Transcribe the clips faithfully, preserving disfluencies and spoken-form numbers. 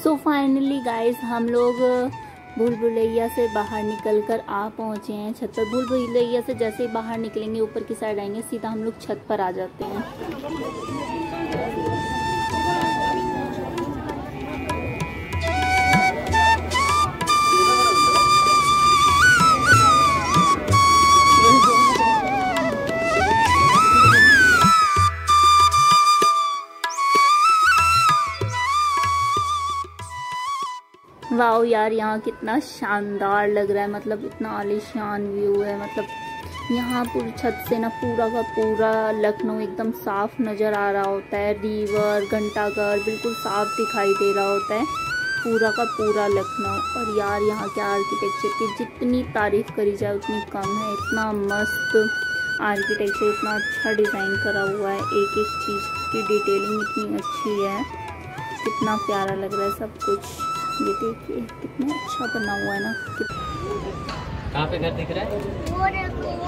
So finally guys हम लोग भूल भुलैया से बाहर निकलकर आ पहुंचे हैं छत पर। भूल भुलैया से जैसे ही बाहर निकलेंगे ऊपर की साइड आएंगे सीधा हम लोग छत पर आ जाते हैं। वाओ यार, यहाँ कितना शानदार लग रहा है, मतलब इतना आलीशान व्यू है। मतलब यहाँ पूरी छत से ना पूरा का पूरा लखनऊ एकदम साफ नज़र आ रहा होता है। रिवर, घंटाघर बिल्कुल साफ दिखाई दे रहा होता है, पूरा का पूरा लखनऊ। और यार यहाँ के आर्किटेक्चर की जितनी तारीफ़ करी जाए उतनी कम है। इतना मस्त आर्किटेक्चर, इतना अच्छा डिज़ाइन करा हुआ है, एक एक चीज़ की डिटेलिंग इतनी अच्छी है, कितना प्यारा लग रहा है सब कुछ। ये देखिए कितना अच्छा बना हुआ है ना। कहाँ पे घर दिख रहा है?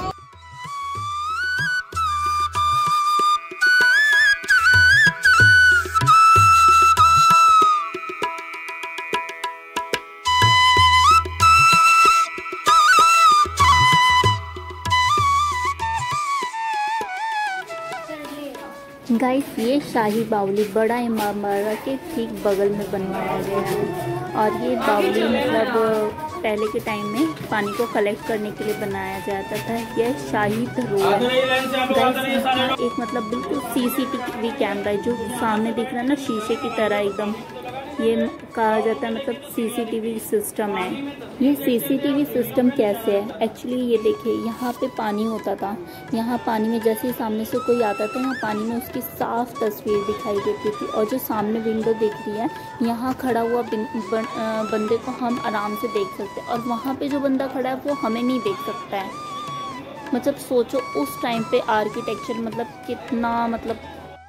गाइस ये शाही बावली बड़ा इमामबाड़ा के ठीक बगल में बनवाया गया है। और ये बावली मतलब पहले के टाइम में पानी को कलेक्ट करने के लिए बनाया जाता था। यह शाही धरोहर है। एक मतलब बिल्कुल सीसीटीवी कैमरा है जो सामने दिख रहा है ना, शीशे की तरह एकदम, ये कहा जाता है मतलब सीसीटीवी सिस्टम है। ये सीसीटीवी सिस्टम कैसे है? एक्चुअली ये देखिए, यहाँ पे पानी होता था, यहाँ पानी में जैसे ही सामने से कोई आता था यहाँ पानी में उसकी साफ तस्वीर दिखाई देती थी। और जो सामने विंडो दिख रही है, यहाँ खड़ा हुआ बंदे को हम आराम से देख सकते हैं, और वहाँ पे जो बंदा खड़ा है वो हमें नहीं देख सकता है। मतलब सोचो उस टाइम पे आर्किटेक्चर मतलब कितना मतलब।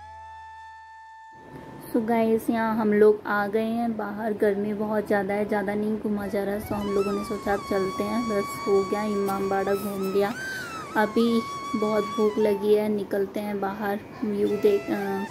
सो गाइस यहाँ हम लोग आ गए हैं बाहर। गर्मी बहुत ज़्यादा है, ज़्यादा नहीं घूमा जा रहा है, सो हम लोगों ने सोचा अब चलते हैं, बस हो गया, इमामबाड़ा घूम लिया। अभी बहुत भूख लगी है, निकलते हैं बाहर व्यू देख।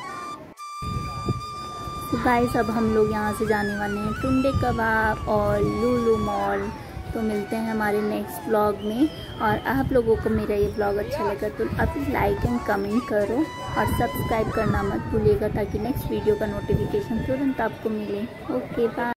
सो गाइस अब हम लोग यहाँ से जाने वाले हैं टुंडे कबाब और लुलु मॉल। तो मिलते हैं हमारे नेक्स्ट ब्लॉग में। और आप लोगों को मेरा ये ब्लॉग अच्छा लगा तो अभी लाइक एंड कमेंट करो और सब्सक्राइब करना मत भूलिएगा, ताकि नेक्स्ट वीडियो का नोटिफिकेशन तुरंत आपको मिले। Okay bye.